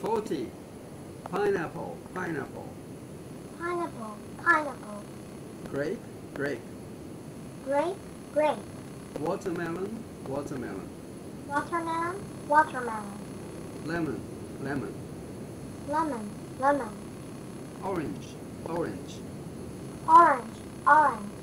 40. Pineapple, pineapple. Pineapple, pineapple. Grape, grape. Grape, grape. Watermelon, watermelon. Watermelon, watermelon. Lemon, lemon. Lemon, lemon. Orange, orange. Orange, orange.